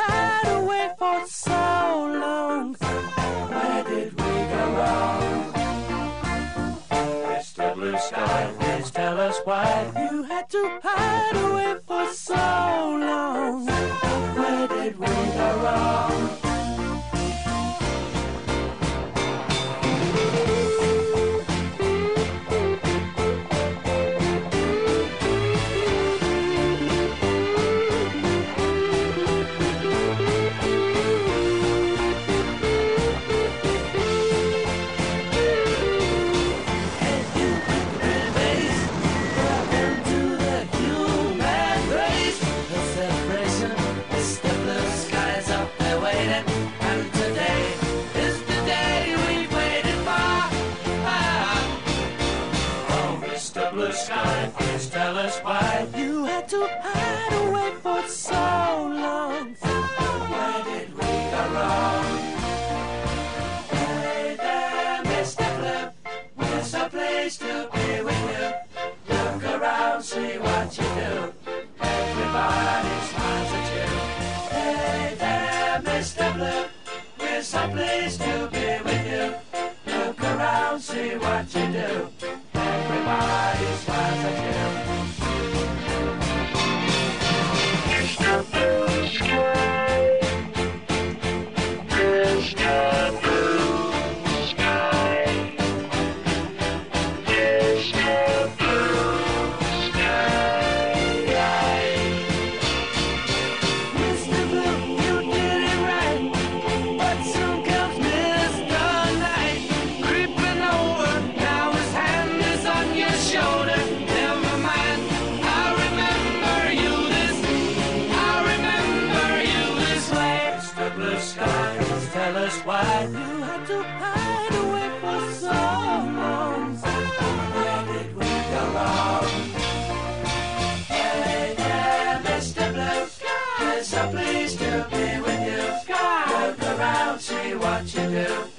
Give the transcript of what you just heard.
hide away for so long. Where did we go wrong? Mr. Blue Sky, please tell us why You had to hide away for so long. Where did we go wrong? Blue sky, please tell us why You had to hide away for so long. Where did we go wrong? Hey there, Mr. Blue, we're so pleased to be with you. Look around, see what you do. Everybody smiles at you. Hey there, Mr. Blue, we're so pleased to be with you. Look around, see what you do. Everybody smiles at you. Mr. Blue Sky, Mr. Blue Sky, Mr. Blue Sky. Mr. Blue, you did it right, but soon comes Mr. Night, creeping over. Now his hand is on your shoulder. Never mind, I remember you this way. Mr. Blue Sky, please tell us why You had to hide away for so long. Where did we go wrong? Hey there, Mr. Blue, we're so pleased to be with you. Look around, see what you do.